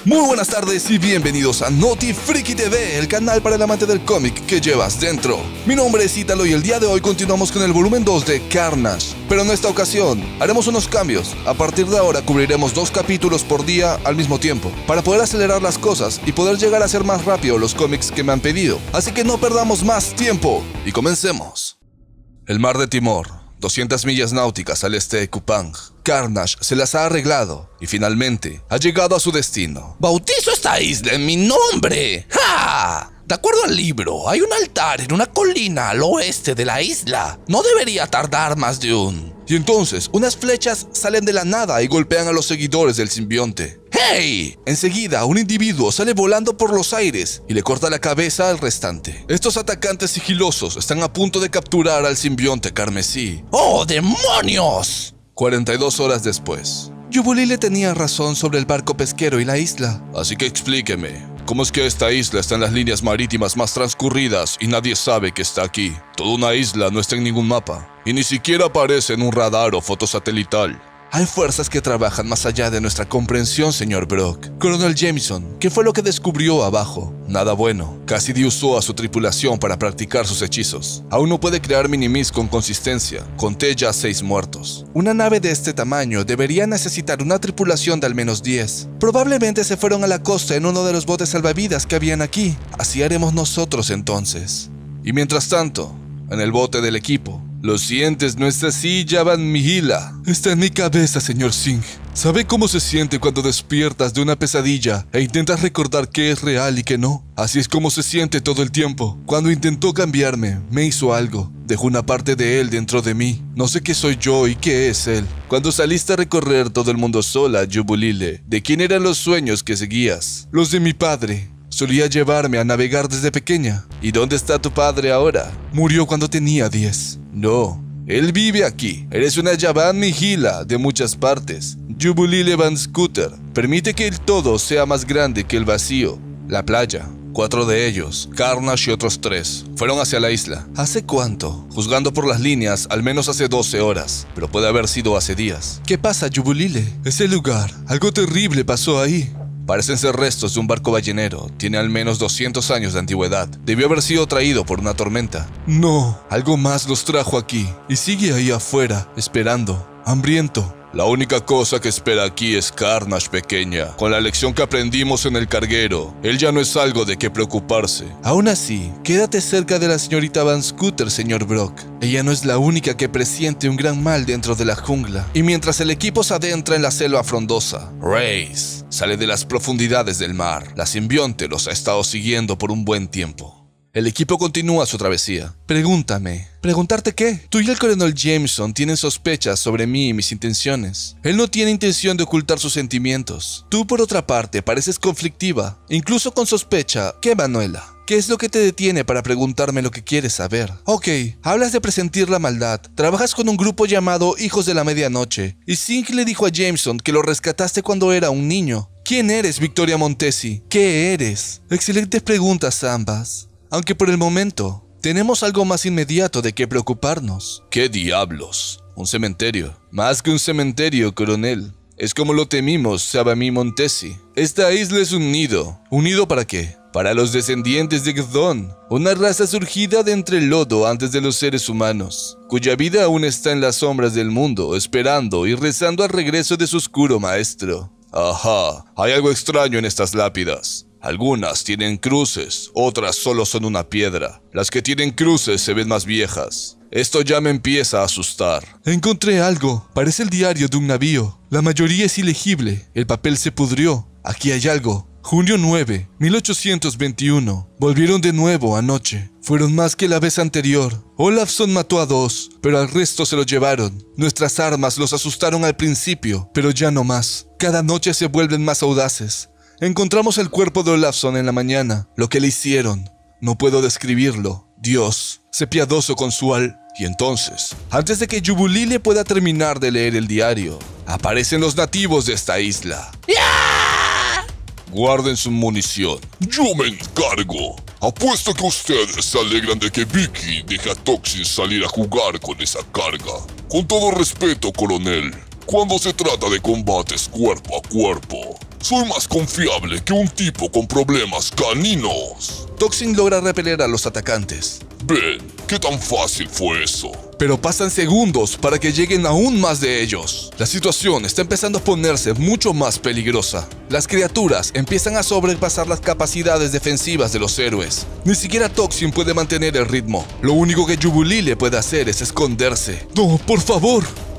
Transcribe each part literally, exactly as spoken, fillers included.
Muy buenas tardes y bienvenidos a Noti Friki T V, el canal para el amante del cómic que llevas dentro. Mi nombre es Ítalo y el día de hoy continuamos con el volumen dos de Carnage. Pero en esta ocasión haremos unos cambios. A partir de ahora cubriremos dos capítulos por día al mismo tiempo, para poder acelerar las cosas y poder llegar a hacer más rápido los cómics que me han pedido. Así que no perdamos más tiempo y comencemos. El mar de Timor, doscientas millas náuticas al este de Kupang. Carnage se las ha arreglado y finalmente ha llegado a su destino. Bautizo esta isla en mi nombre. ¡Ja! De acuerdo al libro, hay un altar en una colina al oeste de la isla. No debería tardar más de un... Y entonces, unas flechas salen de la nada y golpean a los seguidores del simbionte. ¡Hey! Enseguida, un individuo sale volando por los aires y le corta la cabeza al restante. Estos atacantes sigilosos están a punto de capturar al simbionte carmesí. ¡Oh, demonios! cuarenta y dos horas después. Yubulile tenía razón sobre el barco pesquero y la isla. Así que explíqueme, ¿cómo es que esta isla está en las líneas marítimas más transcurridas y nadie sabe que está aquí? Toda una isla no está en ningún mapa y ni siquiera aparece en un radar o fotosatelital. Hay fuerzas que trabajan más allá de nuestra comprensión, señor Brock. Coronel Jameson, ¿qué fue lo que descubrió abajo? Nada bueno. Cassidy usó a su tripulación para practicar sus hechizos. Aún no puede crear minimis con consistencia. Conté ya seis muertos. Una nave de este tamaño debería necesitar una tripulación de al menos diez. Probablemente se fueron a la costa en uno de los botes salvavidas que habían aquí. Así haremos nosotros entonces. Y mientras tanto, en el bote del equipo, lo sientes, no es así, Javan Mihila. Está en mi cabeza, señor Singh. ¿Sabe cómo se siente cuando despiertas de una pesadilla e intentas recordar qué es real y qué no? Así es como se siente todo el tiempo. Cuando intentó cambiarme, me hizo algo. Dejó una parte de él dentro de mí. No sé qué soy yo y qué es él. Cuando saliste a recorrer todo el mundo sola, Yubulile, ¿de quién eran los sueños que seguías? Los de mi padre. Solía llevarme a navegar desde pequeña. ¿Y dónde está tu padre ahora? Murió cuando tenía diez. No, él vive aquí. Eres una Javan Mihila de muchas partes. Yubulile Van Scooter. Permite que el todo sea más grande que el vacío. La playa. Cuatro de ellos, Carnage y otros tres, fueron hacia la isla. ¿Hace cuánto? Juzgando por las líneas, al menos hace doce horas, pero puede haber sido hace días. ¿Qué pasa, Yubulile? Ese lugar, algo terrible pasó ahí. Parecen ser restos de un barco ballenero. Tiene al menos doscientos años de antigüedad. Debió haber sido traído por una tormenta. No, algo más los trajo aquí. Y sigue ahí afuera, esperando, hambriento. La única cosa que espera aquí es Carnage, pequeña. Con la lección que aprendimos en el carguero, él ya no es algo de qué preocuparse. Aún así, quédate cerca de la señorita Van Scooter, señor Brock. Ella no es la única que presiente un gran mal dentro de la jungla. Y mientras el equipo se adentra en la selva frondosa, Race sale de las profundidades del mar. La simbionte los ha estado siguiendo por un buen tiempo. El equipo continúa su travesía. Pregúntame. ¿Preguntarte qué? Tú y el coronel Jameson tienen sospechas sobre mí y mis intenciones. Él no tiene intención de ocultar sus sentimientos. Tú, por otra parte, pareces conflictiva, incluso con sospecha. ¿Qué, Manuela? ¿Qué es lo que te detiene para preguntarme lo que quieres saber? Ok, hablas de presentir la maldad. Trabajas con un grupo llamado Hijos de la Medianoche. Y Singh le dijo a Jameson que lo rescataste cuando era un niño. ¿Quién eres, Victoria Montesi? ¿Qué eres? Excelentes preguntas ambas. Aunque por el momento, tenemos algo más inmediato de qué preocuparnos. ¿Qué diablos? Un cementerio. Más que un cementerio, coronel. Es como lo temimos, Sabami Montesi. Esta isla es un nido. ¿Un nido para qué? Para los descendientes de Gdon, una raza surgida de entre el lodo antes de los seres humanos, cuya vida aún está en las sombras del mundo, esperando y rezando al regreso de su oscuro maestro. Ajá, hay algo extraño en estas lápidas. Algunas tienen cruces, otras solo son una piedra. Las que tienen cruces se ven más viejas. Esto ya me empieza a asustar. Encontré algo. Parece el diario de un navío. La mayoría es ilegible. El papel se pudrió. Aquí hay algo. junio nueve, mil ochocientos veintiuno. Volvieron de nuevo anoche. Fueron más que la vez anterior. Olafson mató a dos, pero al resto se lo llevaron. Nuestras armas los asustaron al principio, pero ya no más. Cada noche se vuelven más audaces. Encontramos el cuerpo de Olafson en la mañana. Lo que le hicieron, no puedo describirlo. Dios, sé piadoso con su al... Y entonces, antes de que Yubulile pueda terminar de leer el diario, aparecen los nativos de esta isla. ¡Ya! Guarden su munición. Yo me encargo. Apuesto que ustedes se alegran de que Vicky deje a Toxin salir a jugar con esa carga. Con todo respeto, coronel, cuando se trata de combates cuerpo a cuerpo, Soy más confiable que un tipo con problemas caninos. Toxin logra repeler a los atacantes. Ven, ¿qué tan fácil fue eso? Pero pasan segundos para que lleguen aún más de ellos. La situación está empezando a ponerse mucho más peligrosa. Las criaturas empiezan a sobrepasar las capacidades defensivas de los héroes. Ni siquiera Toxin puede mantener el ritmo. Lo único que Jubilee puede hacer es esconderse. ¡No, por favor!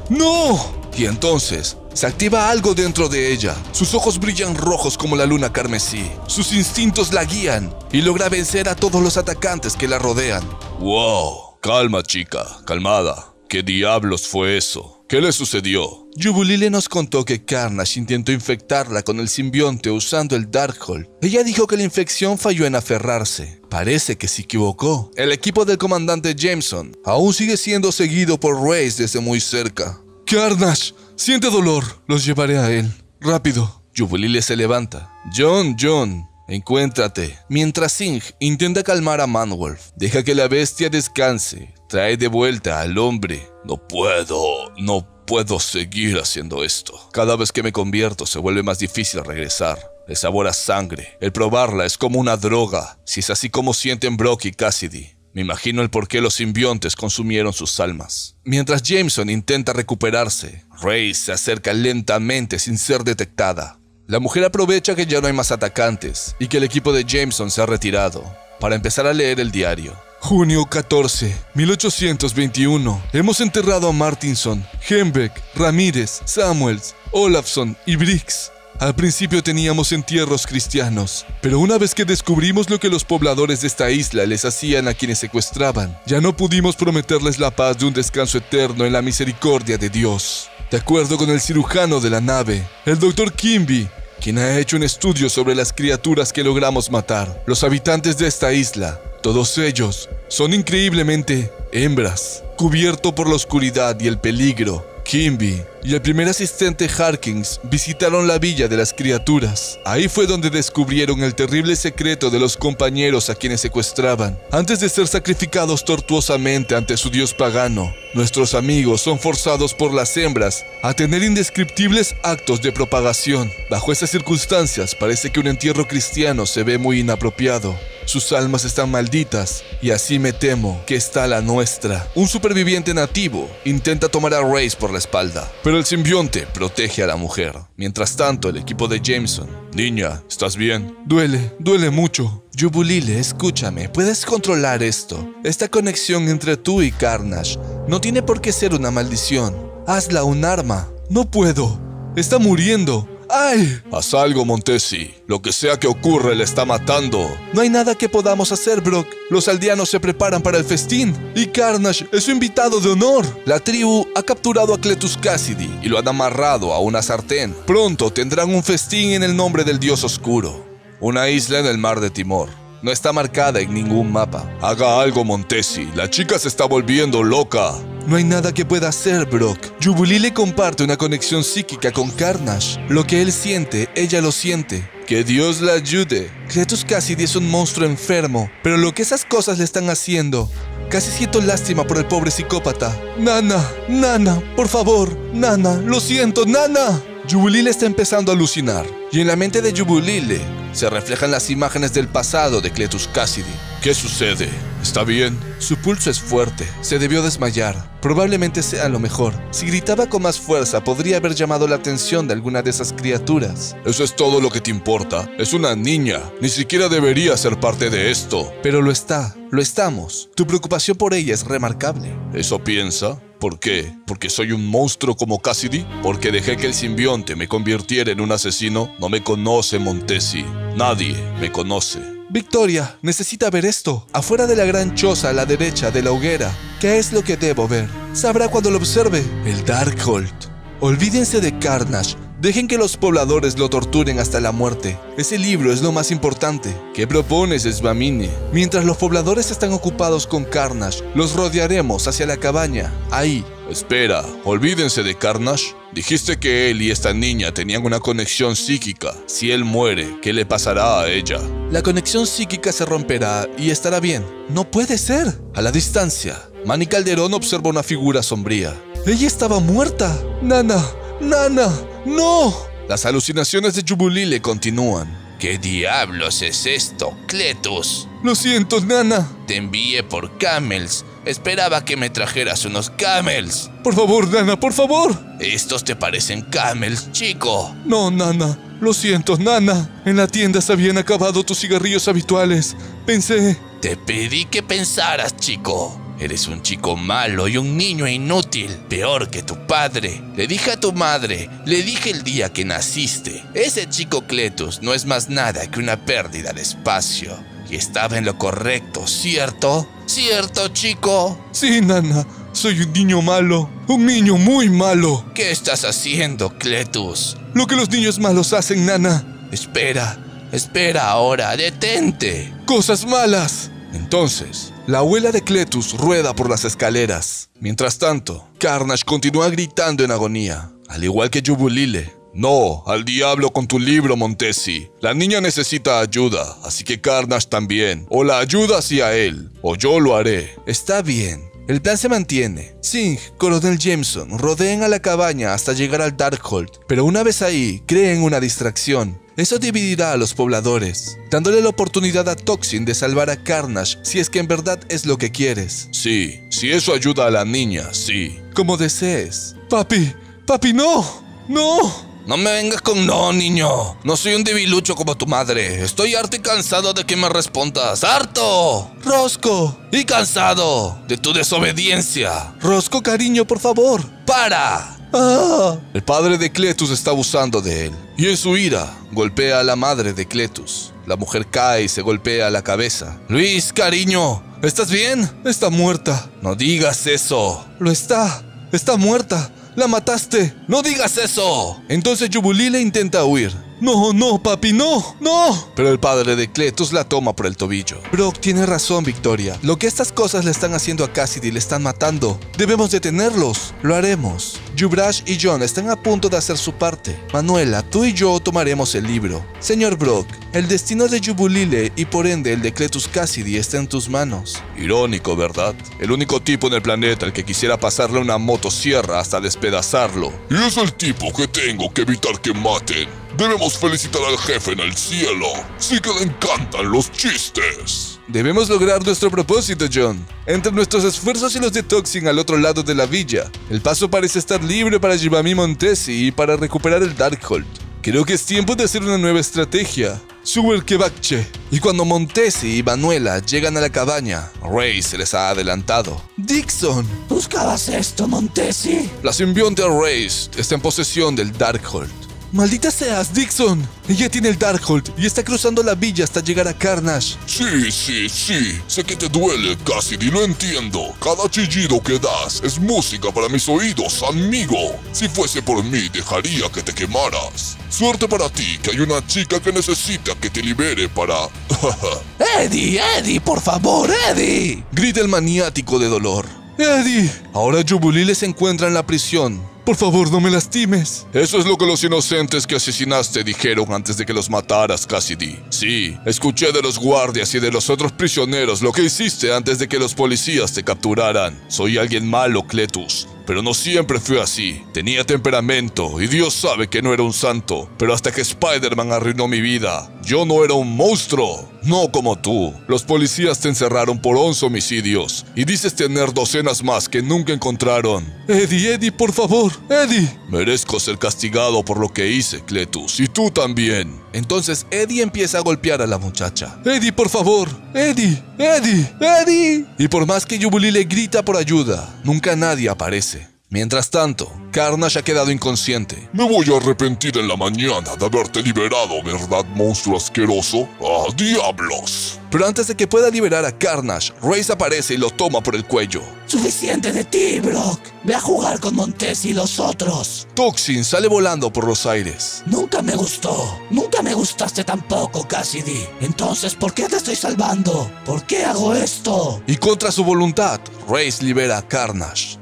¡No! Y entonces, se activa algo dentro de ella. Sus ojos brillan rojos como la luna carmesí. Sus instintos la guían y logra vencer a todos los atacantes que la rodean. ¡Wow! Calma, chica, calmada. ¿Qué diablos fue eso? ¿Qué le sucedió? Jubilee nos contó que Carnage intentó infectarla con el simbionte usando el Darkhold. Ella dijo que la infección falló en aferrarse. Parece que se equivocó. El equipo del comandante Jameson aún sigue siendo seguido por Raze desde muy cerca. Carnage, siente dolor. Los llevaré a él. Rápido. Jubilee se levanta. John, John. Encuéntrate. Mientras Singh intenta calmar a Manwolf, deja que la bestia descanse. Trae de vuelta al hombre. No puedo, no puedo seguir haciendo esto. Cada vez que me convierto se vuelve más difícil regresar. El sabor a sangre. El probarla es como una droga. Si es así como sienten Brock y Cassidy. Me imagino el por qué los simbiontes consumieron sus almas. Mientras Jameson intenta recuperarse, Raze se acerca lentamente sin ser detectada. La mujer aprovecha que ya no hay más atacantes y que el equipo de Jameson se ha retirado para empezar a leer el diario. junio catorce, mil ochocientos veintiuno. Hemos enterrado a Martinson, Hembeck, Ramírez, Samuels, Olafson y Briggs. Al principio teníamos entierros cristianos, pero una vez que descubrimos lo que los pobladores de esta isla les hacían a quienes secuestraban, ya no pudimos prometerles la paz de un descanso eterno en la misericordia de Dios. De acuerdo con el cirujano de la nave, el doctor Kimby, quien ha hecho un estudio sobre las criaturas que logramos matar, los habitantes de esta isla, todos ellos, son increíblemente hembras, cubierto por la oscuridad y el peligro. Kimby y el primer asistente Harkins visitaron la villa de las criaturas. Ahí fue donde descubrieron el terrible secreto de los compañeros a quienes secuestraban. Antes de ser sacrificados tortuosamente ante su dios pagano, nuestros amigos son forzados por las hembras a tener indescriptibles actos de propagación. Bajo esas circunstancias, parece que un entierro cristiano se ve muy inapropiado. Sus almas están malditas, y así me temo que está la nuestra. Un superviviente nativo intenta tomar a Raze por la espalda, pero el simbionte protege a la mujer. Mientras tanto, el equipo de Jameson. Niña, ¿estás bien? Duele, duele mucho. Jubilee, escúchame, puedes controlar esto. Esta conexión entre tú y Carnage no tiene por qué ser una maldición. Hazla un arma. No puedo. Está muriendo. ¡Ay! Haz algo, Montesi. Lo que sea que ocurra, le está matando. No hay nada que podamos hacer, Brock. Los aldeanos se preparan para el festín. Y Carnage es su invitado de honor. La tribu ha capturado a Cletus Cassidy y lo han amarrado a una sartén. Pronto tendrán un festín en el nombre del dios oscuro. Una isla en el mar de Timor. No está marcada en ningún mapa. Haga algo, Montesi. La chica se está volviendo loca. No hay nada que pueda hacer, Brock. Jubilee comparte una conexión psíquica con Carnage. Lo que él siente, ella lo siente. Que Dios la ayude. Cletus Cassidy es un monstruo enfermo, pero lo que esas cosas le están haciendo... Casi siento lástima por el pobre psicópata. Nana, Nana, por favor. Nana, lo siento, Nana. Jubilee está empezando a alucinar. Y en la mente de Jubilee se reflejan las imágenes del pasado de Cletus Cassidy. ¿Qué sucede? ¿Está bien? Su pulso es fuerte. Se debió desmayar. Probablemente sea lo mejor. Si gritaba con más fuerza, podría haber llamado la atención de alguna de esas criaturas. Eso es todo lo que te importa. Es una niña. Ni siquiera debería ser parte de esto. Pero lo está. Lo estamos. Tu preocupación por ella es remarcable. ¿Eso piensa? ¿Por qué? ¿Porque soy un monstruo como Cassidy? ¿Porque dejé que el simbionte me convirtiera en un asesino? No me conoce, Montesi. Nadie me conoce. Victoria, necesita ver esto. Afuera de la gran choza a la derecha de la hoguera. ¿Qué es lo que debo ver? Sabrá cuando lo observe. El Darkhold. Olvídense de Carnage. Dejen que los pobladores lo torturen hasta la muerte. Ese libro es lo más importante. ¿Qué propones, Svamine? Mientras los pobladores están ocupados con Carnage, los rodearemos hacia la cabaña. Ahí. Espera, olvídense de Carnage. Dijiste que él y esta niña tenían una conexión psíquica. Si él muere, ¿qué le pasará a ella? La conexión psíquica se romperá y estará bien. No puede ser. A la distancia, Manny Calderón observa una figura sombría. Ella estaba muerta. Nana, Nana, no. Las alucinaciones de Yubulile continúan. ¿Qué diablos es esto, Cletus? Lo siento, Nana. Te envié por camels. Esperaba que me trajeras unos camels. Por favor, Nana, por favor. ¿Estos te parecen camels, chico? No, Nana. Lo siento, Nana. En la tienda se habían acabado tus cigarrillos habituales. Pensé... Te pedí que pensaras, chico. Eres un chico malo y un niño inútil, peor que tu padre. Le dije a tu madre, le dije el día que naciste. Ese chico Cletus no es más nada que una pérdida de espacio. Y estaba en lo correcto, ¿cierto? ¿Cierto, chico? Sí, Nana. Soy un niño malo. Un niño muy malo. ¿Qué estás haciendo, Cletus? Lo que los niños malos hacen, Nana. Espera, espera ahora, detente. Cosas malas. Entonces, la abuela de Cletus rueda por las escaleras. Mientras tanto, Carnage continúa gritando en agonía, al igual que Yubulile. No, al diablo con tu libro, Montesi. La niña necesita ayuda, así que Carnage también. O la ayudas y a él, o yo lo haré. Está bien. El plan se mantiene. Singh, Coronel Jameson, rodeen a la cabaña hasta llegar al Darkhold, pero una vez ahí, creen una distracción. Eso dividirá a los pobladores, dándole la oportunidad a Toxin de salvar a Carnage si es que en verdad es lo que quieres. Sí, si eso ayuda a la niña, sí. Como desees. Papi, papi, no, no. No me vengas con no, niño. No soy un debilucho como tu madre. Estoy harto y cansado de que me respondas. ¡Harto! Rosco. Y cansado de tu desobediencia. Rosco, cariño, por favor. ¡Para! Ah. El padre de Cletus está abusando de él. Y en su ira, golpea a la madre de Cletus. La mujer cae y se golpea la cabeza. Luis, cariño, ¿estás bien? Está muerta. No digas eso. Lo está. Está muerta. ¡La mataste! ¡No digas eso! Entonces Yubulile intenta huir. No, no, papi, no, no. Pero el padre de Cletus la toma por el tobillo. Brock tiene razón, Victoria. Lo que estas cosas le están haciendo a Cassidy le están matando. Debemos detenerlos. Lo haremos. Yuvraj y John están a punto de hacer su parte. Manuela, tú y yo tomaremos el libro. Señor Brock, el destino de Yubulile y por ende el de Cletus Cassidy está en tus manos. Irónico, ¿verdad? El único tipo en el planeta al que quisiera pasarle una motosierra hasta despedazarlo. Y es el tipo que tengo que evitar que maten. Debemos felicitar al jefe en el cielo. Sí que le encantan los chistes. Debemos lograr nuestro propósito, John. Entre nuestros esfuerzos y los de Toxin al otro lado de la villa, el paso parece estar libre para Jibami Montesi y para recuperar el Darkhold. Creo que es tiempo de hacer una nueva estrategia. Sube el Kebakche. Y cuando Montesi y Manuela llegan a la cabaña, Ray se les ha adelantado. ¡Dixon! ¿Buscabas esto, Montesi? La simbionte Ray está en posesión del Darkhold. ¡Maldita seas, Dixon! Ella tiene el Darkhold y está cruzando la villa hasta llegar a Carnage. Sí, sí, sí. Sé que te duele, Cassidy, lo entiendo. Cada chillido que das es música para mis oídos, amigo. Si fuese por mí, dejaría que te quemaras. Suerte para ti, que hay una chica que necesita que te libere para... ¡Eddie, Eddie, por favor, Eddie! Grita el maniático de dolor. ¡Eddie! Ahora Yubulile se encuentra en la prisión. Por favor, no me lastimes. Eso es lo que los inocentes que asesinaste dijeron antes de que los mataras, Cassidy. Sí, escuché de los guardias y de los otros prisioneros lo que hiciste antes de que los policías te capturaran. Soy alguien malo, Cletus. Pero no siempre fue así. Tenía temperamento y Dios sabe que no era un santo. Pero hasta que Spider-Man arruinó mi vida, yo no era un monstruo. No como tú. Los policías te encerraron por once homicidios y dices tener docenas más que nunca encontraron. Eddie, Eddie, por favor, Eddie. Merezco ser castigado por lo que hice, Cletus, y tú también. Entonces Eddie empieza a golpear a la muchacha. Eddie, por favor, Eddie, Eddie, Eddie. Y por más que Yubulile grita por ayuda, nunca nadie aparece. Mientras tanto, Carnage ha quedado inconsciente. Me voy a arrepentir en la mañana de haberte liberado, ¿verdad, monstruo asqueroso? ¡Ah, diablos! Pero antes de que pueda liberar a Carnage, Raze aparece y lo toma por el cuello. Suficiente de ti, Brock. Ve a jugar con Montesi y los otros. Toxin sale volando por los aires. Nunca me gustó. Nunca me gustaste tampoco, Cassidy. Entonces, ¿por qué te estoy salvando? ¿Por qué hago esto? Y contra su voluntad, Raze libera a Carnage.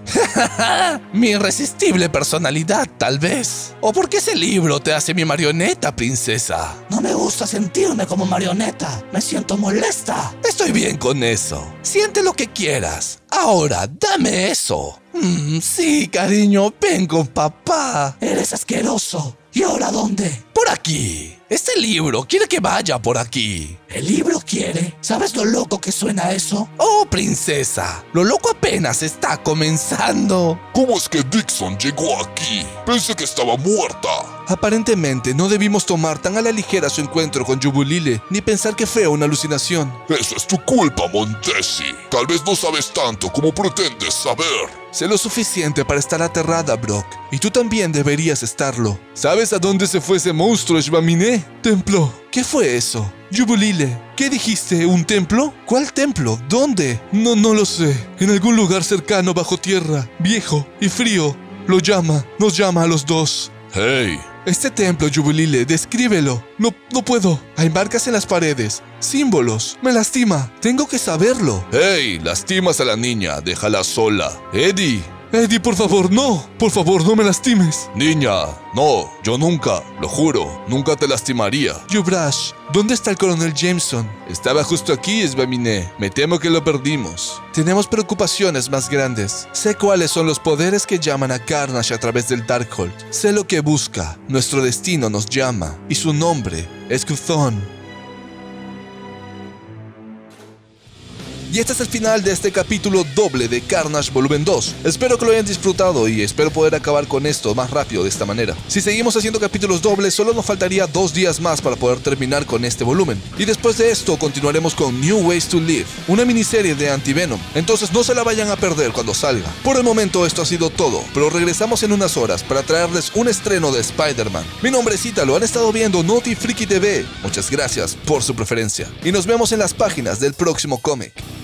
Mi irresistible personalidad, tal vez. ¿O porque ese libro te hace mi marioneta, princesa? No me gusta sentirme como marioneta. Me siento molesta. Estoy bien con eso. Siente lo que quieras. Ahora, dame eso. Mm, sí, cariño, ven con papá. Eres asqueroso. ¿Y ahora dónde? Por aquí. Este libro quiere que vaya por aquí. ¿El libro quiere? ¿Sabes lo loco que suena eso? Oh, princesa, lo loco apenas está comenzando. ¿Cómo es que Dixon llegó aquí? Pensé que estaba muerta. Aparentemente no debimos tomar tan a la ligera su encuentro con Yubulile, ni pensar que fue una alucinación. Eso es tu culpa, Montesi. Tal vez no sabes tanto como pretendes saber. Sé lo suficiente para estar aterrada, Brock, y tú también deberías estarlo. ¿Sabes a dónde se fue ese monstruo, Shvaminé? Templo. ¿Qué fue eso? Yubulile, ¿qué dijiste? ¿Un templo? ¿Cuál templo? ¿Dónde? No, no lo sé. En algún lugar cercano bajo tierra, viejo y frío. Lo llama, nos llama a los dos. Hey. Este templo, Yubulile, descríbelo. No, no puedo. Hay marcas en las paredes, símbolos. Me lastima. Tengo que saberlo. Hey, lastimas a la niña. Déjala sola. Eddie. Eddie, por favor, no. Por favor, no me lastimes. Niña, no. Yo nunca, lo juro, nunca te lastimaría. Yubrash, ¿dónde está el coronel Jameson? Estaba justo aquí, Shvaminé. Me temo que lo perdimos. Tenemos preocupaciones más grandes. Sé cuáles son los poderes que llaman a Carnage a través del Darkhold. Sé lo que busca. Nuestro destino nos llama. Y su nombre es Cuthon. Y este es el final de este capítulo doble de Carnage Volumen dos. Espero que lo hayan disfrutado y espero poder acabar con esto más rápido de esta manera. Si seguimos haciendo capítulos dobles, solo nos faltaría dos días más para poder terminar con este volumen. Y después de esto continuaremos con New Ways to Live, una miniserie de Anti-Venom. Entonces no se la vayan a perder cuando salga. Por el momento esto ha sido todo, pero regresamos en unas horas para traerles un estreno de Spider-Man. Mi nombre es Ítalo, han estado viendo Naughty Friki T V. Muchas gracias por su preferencia y nos vemos en las páginas del próximo cómic.